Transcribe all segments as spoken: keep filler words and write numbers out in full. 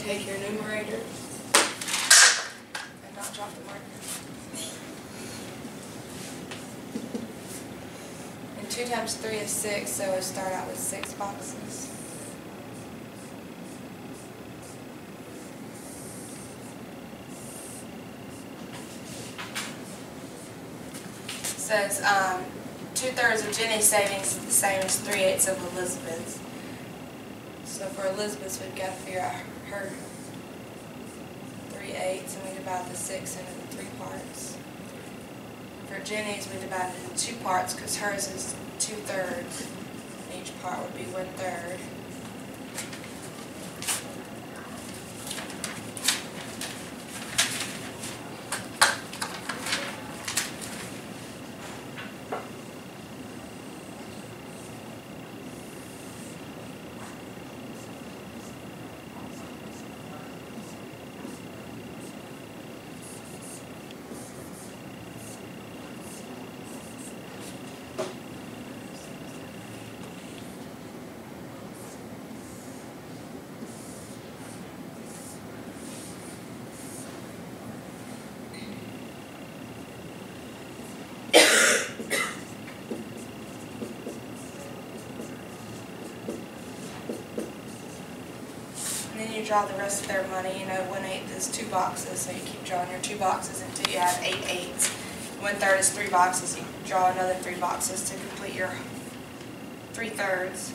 take your numerator and not drop the marker. And two times three is six, so we'll start out with six boxes. It says um, two-thirds of Jenny's savings is the same as three-eighths of Elizabeth's. So for Elizabeth's, we've got to figure out her three-eighths, and we divide the six into the three parts. For Jenny's, we divide it into two parts because hers is two-thirds. Each part would be one-third. You draw the rest of their money. You know, one-eighth is two boxes, so you keep drawing your two boxes until you have eight eighths. One-third is three boxes. You draw another three boxes to complete your three-thirds.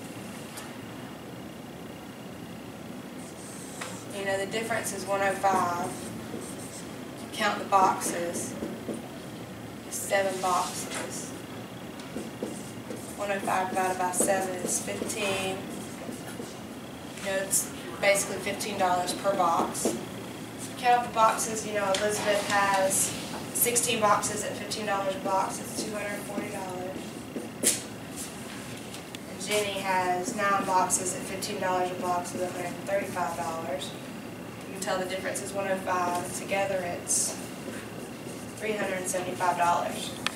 You know, the difference is one oh five. Count the boxes. Seven boxes. one oh five divided by seven is fifteen. You know, it's basically fifteen dollars per box. Count the boxes. You know, Elizabeth has sixteen boxes at fifteen dollars a box. It's two hundred forty dollars. And Jenny has nine boxes at fifteen dollars a box. It's one hundred thirty-five dollars. You can tell the difference is one oh five. Together it's three hundred seventy-five dollars.